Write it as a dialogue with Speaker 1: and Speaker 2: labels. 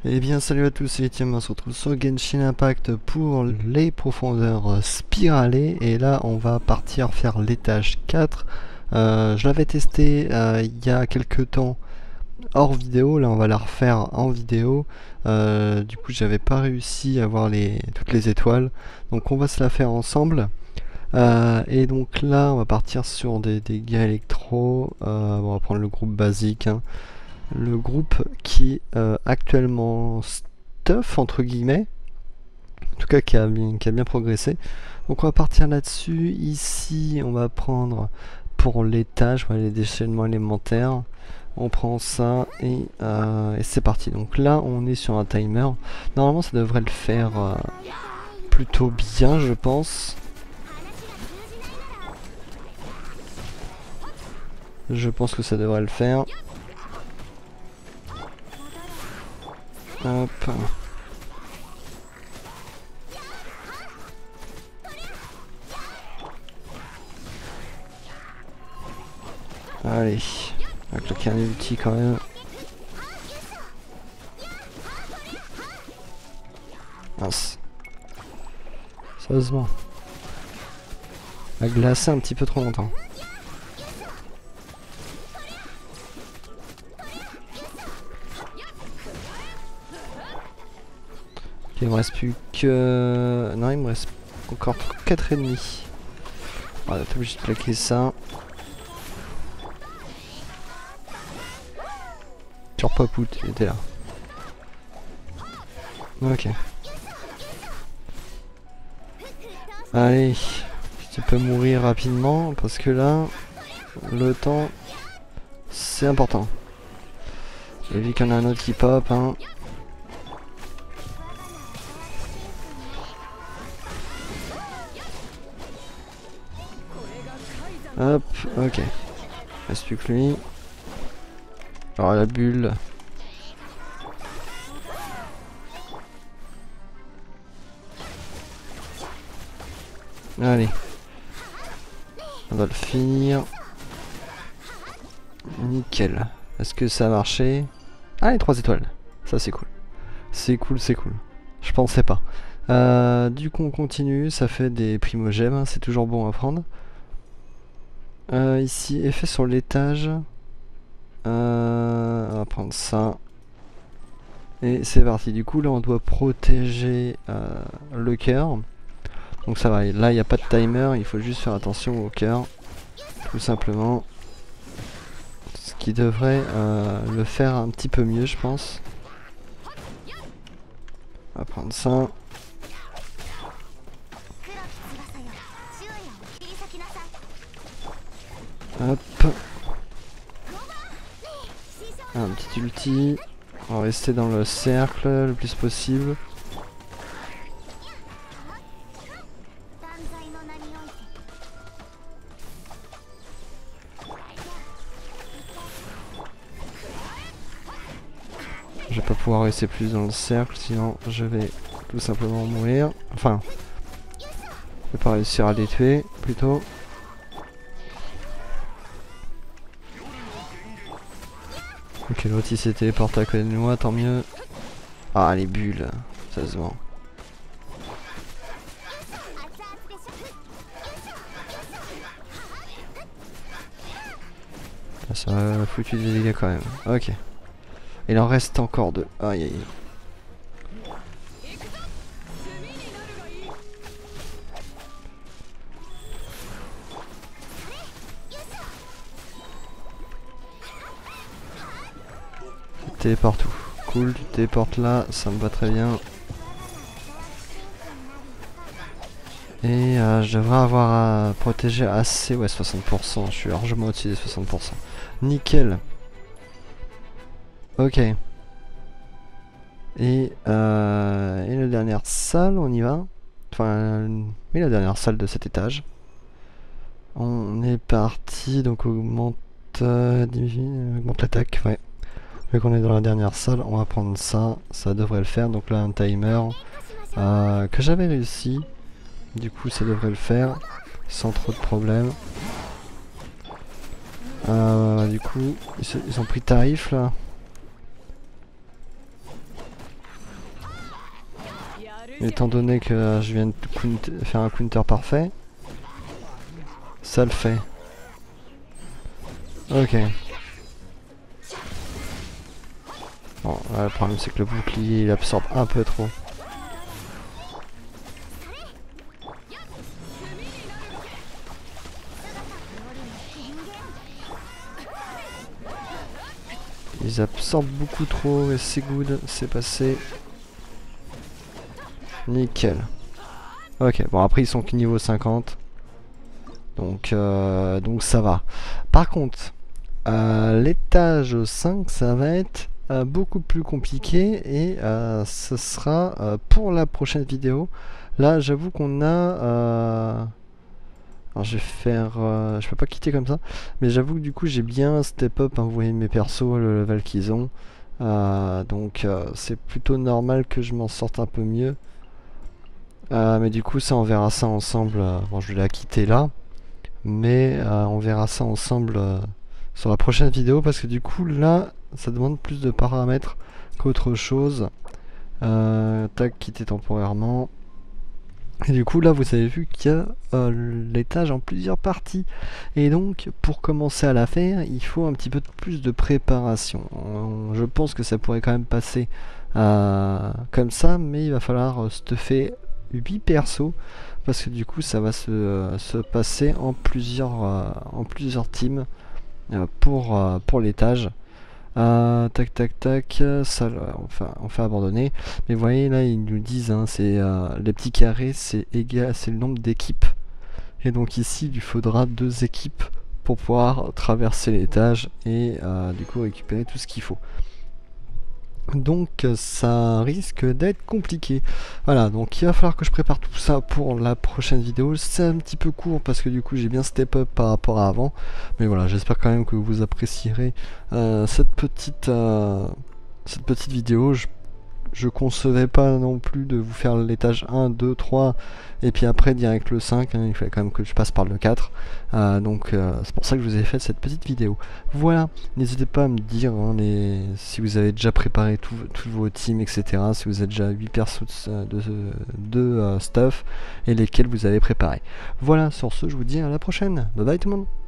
Speaker 1: Eh bien salut à tous, c'est Etienne, on se retrouve sur Genshin Impact pour les profondeurs spiralées et là on va partir faire l'étage 4. Je l'avais testé il y a quelques temps hors vidéo, là on va la refaire en vidéo. Du coup j'avais pas réussi à voir toutes les étoiles, donc on va se la faire ensemble. Et donc là on va partir sur des dégâts électro. On va prendre le groupe basique, hein. Le groupe qui actuellement stuff entre guillemets, en tout cas qui a bien progressé. Donc on va partir là-dessus. Ici on va prendre pour l'étage, les déchaînements élémentaires. On prend ça et c'est parti. Donc là on est sur un timer. Normalement ça devrait le faire plutôt bien, je pense. Je pense que ça devrait le faire. Hop. Allez, on va claquer un ulti quand même. Mince. Sérieusement. A glacé un petit peu trop longtemps. Ok, il me reste plus que... Non, il me reste encore 4 ennemis. Voilà, t'es obligé de claquer ça. Sur Papout, il était là. Ok. Allez, tu peux mourir rapidement parce que là, le temps, c'est important. Et vu qu'il y en a un autre qui pop, hein. Hop, ok. Reste plus que lui. Alors la bulle. Allez. On va le finir. Nickel. Est-ce que ça a marché? Ah, les 3 étoiles. Ça c'est cool. C'est cool, c'est cool. Je pensais pas. Du coup on continue. Ça fait des primogèmes, hein, c'est toujours bon à prendre. Ici, effet sur l'étage. On va prendre ça. Et c'est parti. Du coup là on doit protéger le cœur. Donc ça va, là il n'y a pas de timer, il faut juste faire attention au cœur, tout simplement. Ce qui devrait le faire un petit peu mieux, je pense. On va prendre ça. Hop. Un petit ulti. On va rester dans le cercle le plus possible. Je vais pas pouvoir rester plus dans le cercle, sinon je vais tout simplement mourir. Enfin, je vais pas réussir à les tuer, plutôt. Ok, l'autre il s'est téléporté à côté de moi, tant mieux. Ah, les bulles, ça se vend. Ça m'a foutu des dégâts quand même. Ok. Il en reste encore 2. Aïe aïe. Téléporte où? Cool, tu téléportes là, ça me va très bien. Et je devrais avoir à protéger assez, ouais 60%, je suis largement au-dessus des 60%. Nickel. Ok. Et la dernière salle, on y va. Enfin, oui, la dernière salle de cet étage. On est parti, donc augmente l'attaque, ouais. Vu qu'on est dans la dernière salle, on va prendre ça, ça devrait le faire. Donc là un timer que j'avais réussi, du coup ça devrait le faire sans trop de problèmes. Du coup ils ont pris tarif là. Étant donné que je viens de faire un counter parfait, ça le fait. Ok. Bon, là, le problème c'est que le bouclier il absorbe un peu trop. Ils absorbent beaucoup trop et c'est good, c'est passé. Nickel. Ok, bon après ils sont que niveau 50. Donc ça va. Par contre, l'étage 5 ça va être beaucoup plus compliqué et ce sera pour la prochaine vidéo. Là j'avoue qu'on a... alors je vais faire... je peux pas quitter comme ça. Mais j'avoue que du coup j'ai bien step up, hein, vous voyez mes persos, le level qu'ils ont. Donc c'est plutôt normal que je m'en sorte un peu mieux. Mais du coup ça on verra ça ensemble. Bon je vais la quitter là. Mais on verra ça ensemble sur la prochaine vidéo. Parce que du coup là ça demande plus de paramètres qu'autre chose. Tac, quitter temporairement. Et du coup là vous avez vu qu'il y a l'étage en plusieurs parties. Et donc pour commencer à la faire il faut un petit peu plus de préparation. Je pense que ça pourrait quand même passer comme ça. Mais il va falloir stuffer 8 persos. Parce que du coup ça va se passer en plusieurs teams pour l'étage. Tac tac tac, ça on fait abandonner. Mais vous voyez là ils nous disent hein, c'est les petits carrés c'est égal, c'est le nombre d'équipes. Et donc ici il lui faudra 2 équipes pour pouvoir traverser l'étage et du coup récupérer tout ce qu'il faut. Donc ça risque d'être compliqué. Voilà, donc il va falloir que je prépare tout ça pour la prochaine vidéo. C'est un petit peu court parce que du coup j'ai bien step up par rapport à avant. Mais voilà, j'espère quand même que vous apprécierez cette petite vidéo. Je concevais pas non plus de vous faire l'étage 1, 2, 3 et puis après direct le 5, hein, il fallait quand même que je passe par le 4. Donc c'est pour ça que je vous ai fait cette petite vidéo. Voilà, n'hésitez pas à me dire hein, si vous avez déjà préparé tous vos teams, etc. Si vous avez déjà 8 persos de stuff et lesquels vous avez préparé. Voilà, sur ce je vous dis à la prochaine. Bye bye tout le monde.